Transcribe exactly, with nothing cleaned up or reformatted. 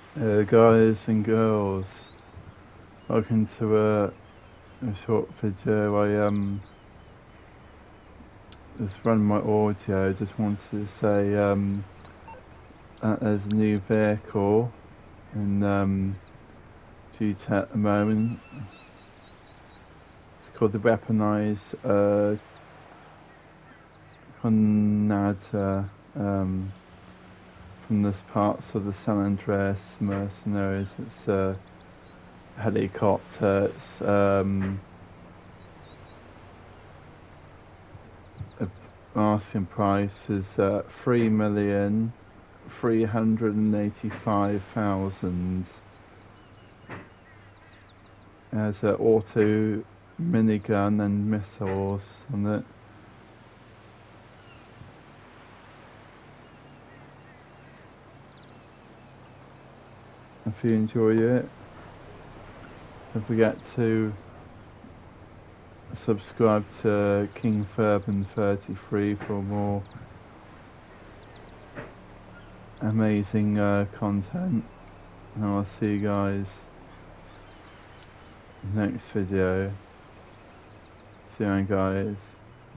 Uh, guys and girls, welcome to a, a short video. I um just run my audio. Just wanted to say um that there's a new vehicle in um G T at the moment. It's called the Weaponized uh Conada um from the parts of the San Andreas mercenaries. It's a helicopter. It's um asking price is uh, three million three hundred and eighty-five thousand. Has an auto minigun and missiles on it. If you enjoy it, don't forget to subscribe to King Furban thirty-three for more amazing uh, content, and I'll see you guys in the next video. See you guys.